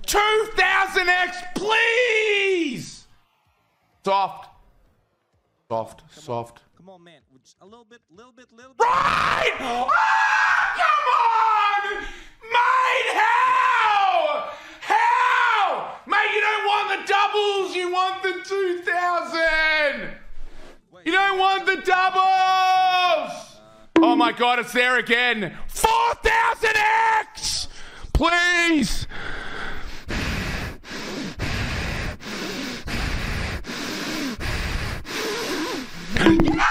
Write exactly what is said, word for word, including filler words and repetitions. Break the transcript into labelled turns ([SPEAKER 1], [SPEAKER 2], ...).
[SPEAKER 1] two thousand X, please! Soft. Soft,
[SPEAKER 2] Come
[SPEAKER 1] soft.
[SPEAKER 2] On. Come on, man. Just a little bit, little bit, little bit.
[SPEAKER 1] Right! Oh, come on! Mate, how? How? Mate, you don't want the doubles, you want the two thousand! You don't want the doubles! Oh my god, it's there again. four thousand X! Please! Yeah!